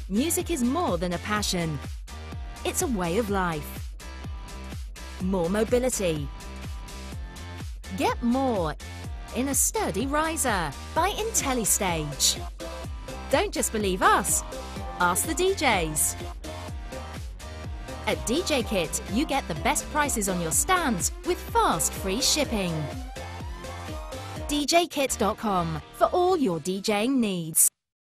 Music is more than a passion. It's a way of life. More mobility. Get more in a sturdy riser by Intellistage. Don't just believe us, ask the DJs. At djkit, you get the best prices on your stands with fast free shipping. djkit.com for all your DJing needs.